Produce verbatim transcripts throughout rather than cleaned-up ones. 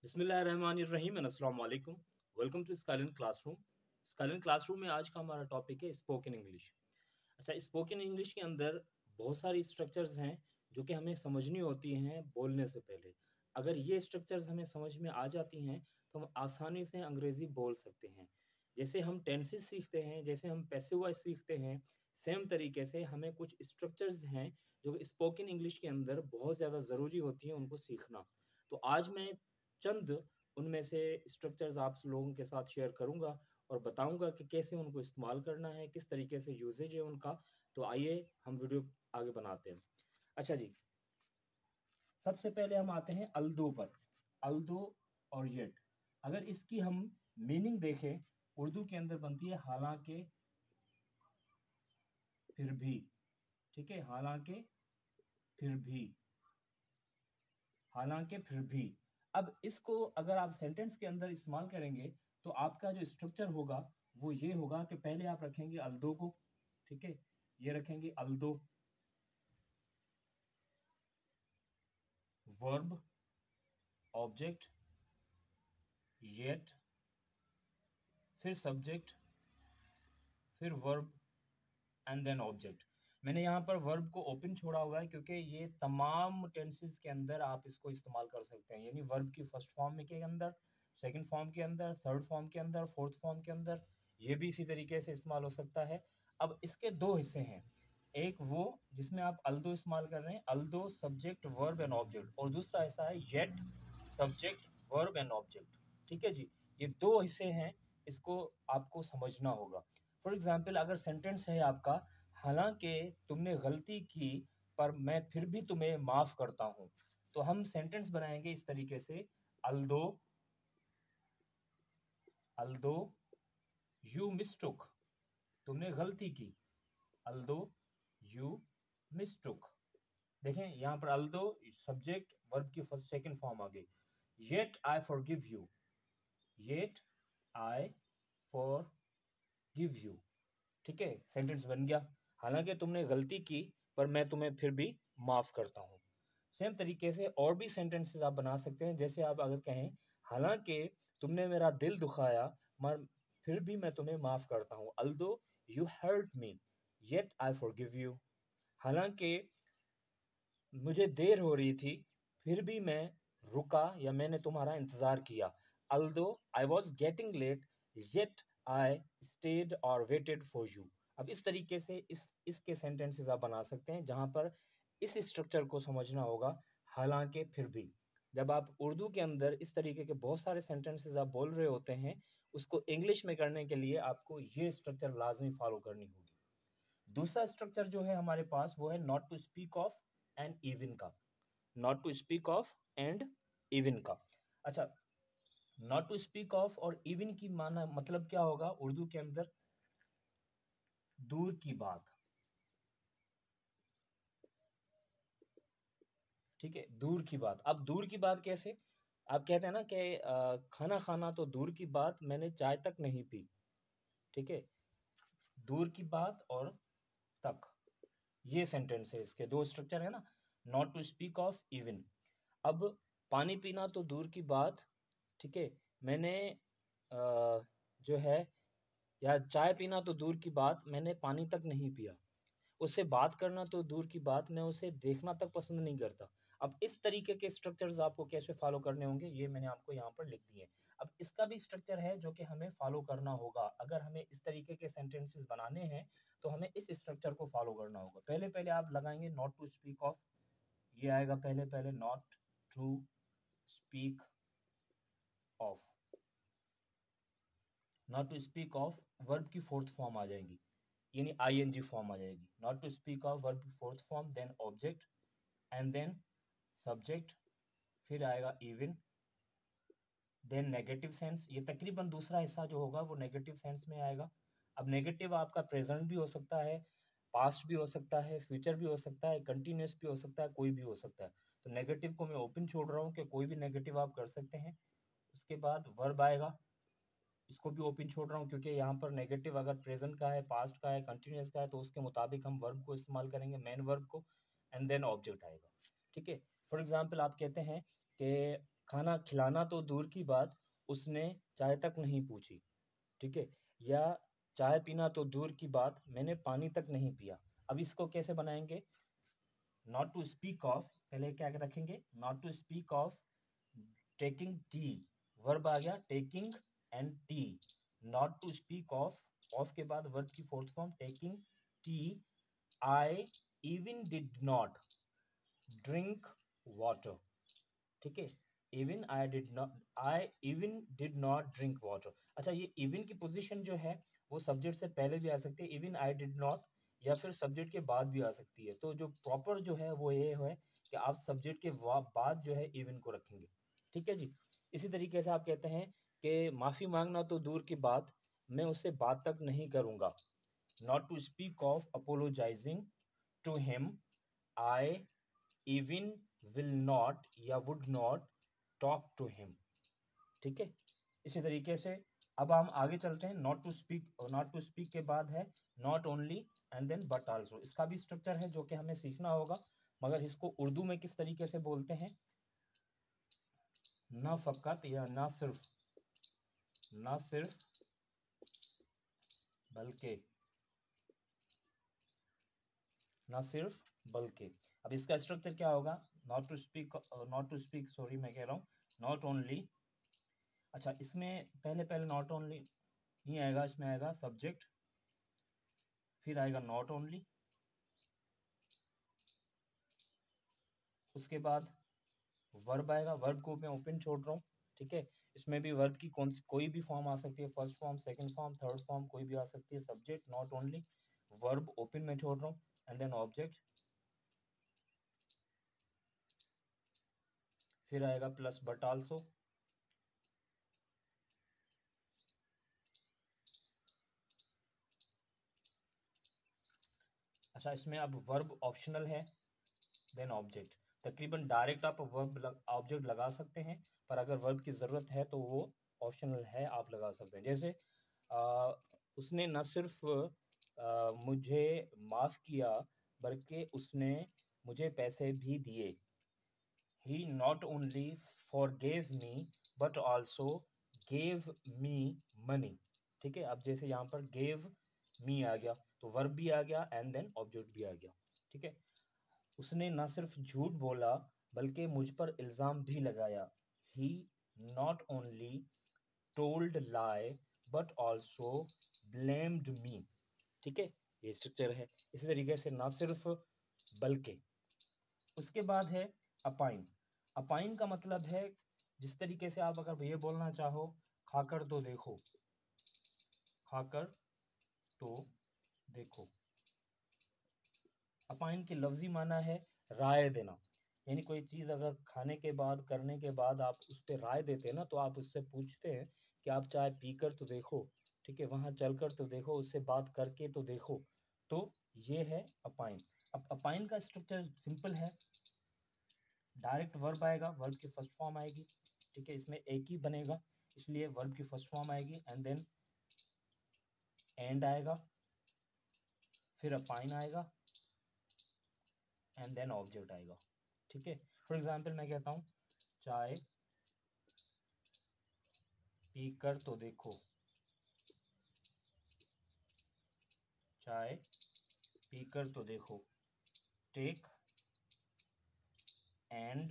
बिस्मिल्लाहिर्रहमानिर्रहीम एंड अस्सलाम वालेकुम। Welcome to Skyline classroom. Skyline classroom में आज का हमारा टॉपिक है स्पोकन इंग्लिश। अच्छा, स्पोकन इंग्लिश के अंदर बहुत सारी स्ट्रक्चर्स हैं जो कि हमें समझनी होती हैं बोलने से पहले। अगर ये स्ट्रक्चर्स हमें समझ में आ जाती हैं तो हम आसानी से अंग्रेज़ी बोल सकते हैं। जैसे हम टेंसेस सीखते हैं, जैसे हम पैसिव वॉइस सीखते हैं, सेम तरीके से हमें कुछ स्ट्रक्चर्स हैं जो कि स्पोकन इंग्लिश के अंदर बहुत ज़्यादा ज़रूरी होती हैं उनको सीखना। तो आज मैं चंद उनमें से स्ट्रक्चर्स आप लोगों के साथ शेयर करूंगा और बताऊंगा कि कैसे उनको इस्तेमाल करना है, किस तरीके से यूजेज है उनका। तो आइए हम वीडियो आगे बनाते हैं। अच्छा जी, सबसे पहले हम आते हैं अल्दो पर। अल्दो और येट, अगर इसकी हम मीनिंग देखें, उर्दू के अंदर बनती है हालांकि, फिर भी। ठीक है, हालांकि, फिर भी, हालांकि, फिर भी। अब इसको अगर आप सेंटेंस के अंदर इस्तेमाल करेंगे तो आपका जो स्ट्रक्चर होगा वो ये होगा कि पहले आप रखेंगे अल्दो को। ठीक है, ये रखेंगे अल्दो, वर्ब, ऑब्जेक्ट, येट, फिर सब्जेक्ट, फिर वर्ब एंड देन ऑब्जेक्ट। मैंने यहाँ पर वर्ब को ओपन छोड़ा हुआ है क्योंकि ये तमाम टेंसेस के अंदर आप इसको इस्तेमाल कर सकते हैं। यानी वर्ब की फर्स्ट फॉर्म के अंदर, सेकंड फॉर्म के अंदर, थर्ड फॉर्म के अंदर, फोर्थ फॉर्म के अंदर, ये भी इसी तरीके से इस्तेमाल हो सकता है। अब इसके दो हिस्से हैं, एक वो जिसमें आप अल्दो इस्तेमाल कर रहे हैं, although subject verb and object, और दूसरा हिस्सा है yet subject verb and object. ठीक है जी, ये दो हिस्से हैं, इसको आपको समझना होगा। फॉर एग्जाम्पल, अगर सेंटेंस है आपका, हालांकि तुमने गलती की पर मैं फिर भी तुम्हें माफ करता हूं, तो हम सेंटेंस बनाएंगे इस तरीके से, अल्दो अल्दो यू मिस्टुक, तुमने गलती की, अल्दो यू मिस्टुक। देखें यहाँ पर अल्दो सब्जेक्ट वर्ब की फर्स्ट सेकंड फॉर्म आ गई। Yet I forgive you, yet I forgive you. ठीक है, सेंटेंस बन गया, हालांकि तुमने गलती की पर मैं तुम्हें फिर भी माफ करता हूँ। सेम तरीके से और भी सेंटेंसेस आप बना सकते हैं। जैसे आप अगर कहें, हालांकि तुमने मेरा दिल दुखाया मगर फिर भी मैं तुम्हें माफ करता हूँ, although you hurt me yet I forgive you. हालांकि मुझे देर हो रही थी फिर भी मैं रुका या मैंने तुम्हारा इंतजार किया, although I was getting late yet I stayed और वेटेड फॉर यू। अब इस तरीके से इस इसके सेंटेंसेस आप बना सकते हैं जहां पर इस स्ट्रक्चर को समझना होगा, हालांकि, फिर भी। जब आप उर्दू के अंदर इस तरीके के बहुत सारे सेंटेंसेस आप बोल रहे होते हैं, उसको इंग्लिश में करने के लिए आपको ये स्ट्रक्चर लाजमी फॉलो करनी होगी। दूसरा स्ट्रक्चर जो है हमारे पास वो है not to speak of and even का। Not to speak of and even का। अच्छा, नॉट टू स्पीक ऑफ और इवन की माना मतलब क्या होगा उर्दू के अंदर, दूर की बात। ठीक है, दूर की बात। अब दूर की बात कैसे, आप कहते हैं ना कि अ, खाना खाना तो दूर की बात, मैंने चाय तक नहीं पी। ठीक है, दूर की बात और तक, ये सेंटेंस है, इसके दो स्ट्रक्चर है ना, not to speak of even. अब पानी पीना तो दूर की बात, ठीक है, मैंने आ, जो है, या चाय पीना तो दूर की बात, मैंने पानी तक नहीं पिया। उससे बात करना तो दूर की बात, मैं उसे देखना तक पसंद नहीं करता। अब इस तरीके के स्ट्रक्चर्स आपको कैसे फॉलो करने होंगे ये मैंने आपको यहाँ पर लिख दिए। अब इसका भी स्ट्रक्चर है जो कि हमें फॉलो करना होगा। अगर हमें इस तरीके के सेंटेंसेस बनाने हैं तो हमें इस स्ट्रक्चर को फॉलो करना होगा। पहले पहले आप लगाएंगे नॉट टू स्पीक ऑफ, ये आएगा पहले पहले, not to speak of. Not to speak of verb की फोर्थ फॉर्म आ जाएगी, यानी आईएनजी फॉर्म आ जाएगी। Not to speak of verb की fourth form, then object and then subject, फिर आएगा इवन, देन नेगेटिव सेंस। ये तकरीबन दूसरा हिस्सा जो होगा वो नेगेटिव सेंस में आएगा। अब नेगेटिव आपका प्रेजेंट भी हो सकता है, पास्ट भी हो सकता है, फ्यूचर भी हो सकता है, कंटिन्यूस भी हो सकता है, कोई भी हो सकता है। तो नेगेटिव को मैं ओपन छोड़ रहा हूँ कि कोई भी नेगेटिव आप कर सकते हैं। उसके बाद वर्ब आएगा, इसको भी ओपन छोड़ रहा हूँ क्योंकि यहाँ पर नेगेटिव अगर प्रेजेंट का है, पास्ट का है, कंटिन्यूस का है तो उसके मुताबिक हम वर्ब को इस्तेमाल करेंगे, मेन वर्ब को, एंड देन ऑब्जेक्ट आएगा। ठीक है, फॉर एग्जाम्पल आप कहते हैं कि खाना खिलाना तो दूर की बात, उसने चाय तक नहीं पूछी, ठीक है। या चाय पीना तो दूर की बात, मैंने पानी तक नहीं पिया। अब इसको कैसे बनाएंगे? नॉट टू स्पीक ऑफ, पहले क्या रखेंगे? Not to speak of taking tea, verb आ गया taking and tea. Not to speak of, of के बाद वर्ब की fourth form taking tea. I even did not drink water, ठीक है। Even I did not, I even did not drink water. अच्छा, ये even की पोजीशन जो है वो सब्जेक्ट से पहले भी आ सकती है, इवन आई डिड नॉट, या फिर सब्जेक्ट के बाद भी आ सकती है। तो जो प्रॉपर जो है वो ये है कि आप सब्जेक्ट के बाद जो है इवन को रखेंगे, ठीक है जी। इसी तरीके से आप कहते हैं कि माफ़ी मांगना तो दूर की बात, मैं उससे बात तक नहीं करूँगा। Not to speak of apologising to him, I even will not या would not talk to him, ठीक है। इसी तरीके से अब हम आगे चलते हैं। Not to speak, not to speak के बाद है not only and then but also. इसका भी स्ट्रक्चर है जो कि हमें सीखना होगा, मगर इसको उर्दू में किस तरीके से बोलते हैं? ना फकत या ना सिर्फ, ना सिर्फ बल्कि, ना सिर्फ बल्कि। अब इसका स्ट्रक्चर क्या होगा? Not to speak, not to speak sorry मैं कह रहा हूँ नॉट ओनली। अच्छा, इसमें पहले पहले नॉट ओनली नहीं आएगा, इसमें आएगा सब्जेक्ट, फिर आएगा नॉट ओनली, उसके बाद वर्ब आएगा। वर्ब को मैं ओपन छोड़ रहा हूँ, ठीक है। इसमें भी वर्ब की कौन सी कोई भी फॉर्म आ सकती है, first form, second form, third form, कोई भी आ सकती है। Subject not only, verb open में छोड़ रहा हूँ, एंड देन ऑब्जेक्ट, फिर आएगा प्लस बट आल्सो। अच्छा, इसमें अब वर्ब ऑप्शनल है, देन ऑब्जेक्ट। तकरीबन डायरेक्ट आप वर्ब ऑब्जेक्ट लगा सकते हैं, पर अगर वर्ब की ज़रूरत है तो वो ऑप्शनल है, आप लगा सकते हैं। जैसे आ, उसने न सिर्फ आ, मुझे माफ़ किया बल्कि उसने मुझे पैसे भी दिए। He not only forgave me but also gave me money, ठीक है। अब जैसे यहाँ पर गेव मी आ गया तो वर्ब भी आ गया एंड देन ऑब्जेक्ट भी आ गया, ठीक है। उसने न सिर्फ झूठ बोला बल्कि मुझ पर इल्ज़ाम भी लगाया। He not only told lie but also blamed me, ठीक है। ये स्ट्रक्चर है। इसी तरीके से ना सिर्फ बल्कि। उसके बाद है अपाइन। अपाइन का मतलब है, जिस तरीके से आप अगर ये बोलना चाहो खाकर तो देखो, खाकर तो देखो। अपाइन की लफ्जी माना है राय देना, यानी कोई चीज़ अगर खाने के बाद, करने के बाद आप उस पर राय देते हैं ना, तो आप उससे पूछते हैं कि आप चाय पीकर तो देखो, ठीक है, वहाँ चलकर तो देखो, उससे बात करके तो देखो। तो ये है अपाइन। अब अपाइन का स्ट्रक्चर सिंपल है, डायरेक्ट वर्ब आएगा, वर्ब की फर्स्ट फॉर्म आएगी, ठीक है। इसमें एक ही बनेगा, इसलिए वर्ब की फर्स्ट फॉर्म आएगी एंड देन एंड आएगा, फिर अपाइन आएगा एंड देन ऑब्जेक्ट आएगा, ठीक है। फॉर एग्जाम्पल मैं कहता हूँ चाय पी कर तो देखो, चाय पी कर तो देखो, टेक एंड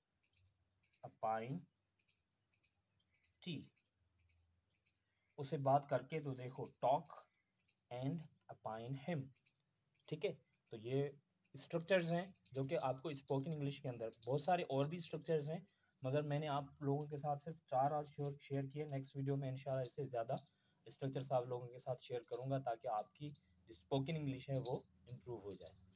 अपाइन टी, उसे बात करके तो देखो, टॉक एंड अपाइन हिम, ठीक है। तो ये स्ट्रक्चर्स हैं जो कि आपको स्पोकन इंग्लिश के अंदर, बहुत सारे और भी स्ट्रक्चर्स हैं, मगर मैंने आप लोगों के साथ सिर्फ चार आज शेयर किए। नेक्स्ट वीडियो में इंशाल्लाह इससे ज़्यादा स्ट्रक्चर्स आप लोगों के साथ शेयर करूंगा, ताकि आपकी स्पोकन इंग्लिश है वो इम्प्रूव हो जाए।